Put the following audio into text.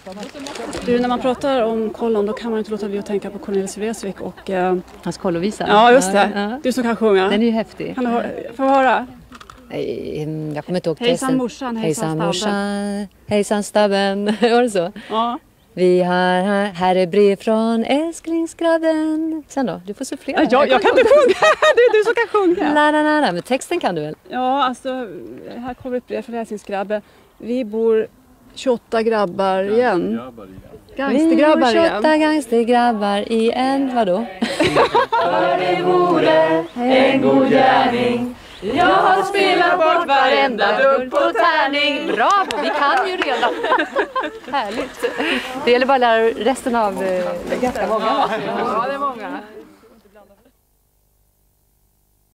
Du, när man pratar om kollon då kan man inte låta bli att tänka på Cornelis Vreeswijk och... Hans kollovisa. Ja, just det. Ja. Du som kan sjunga. Den är ju häftig. Kan du få höra? Jag kommer inte ihåg texten. Hejsan morsan, hejsan morsan, hejsan stabben. Var det så? Ja. Vi har här är brev från älsklingsgrabben. Sen då? Du får sufflera. Ja, jag kan inte sjunga. Det är du som kan sjunga. Nej, men texten kan du väl? Ja, alltså här kommer ett brev från älsklingsgrabben. Vi bor 28 grabbar igen. Gangstergrabbar igen. 28 gangstergrabbar i en, vadå? För det vore en god gärning. Jag har spelat bort varenda dubb på tärning. Bravo, vi kan ju redan. Härligt. Det gäller bara att lära resten av ganska många. Ja, det är många.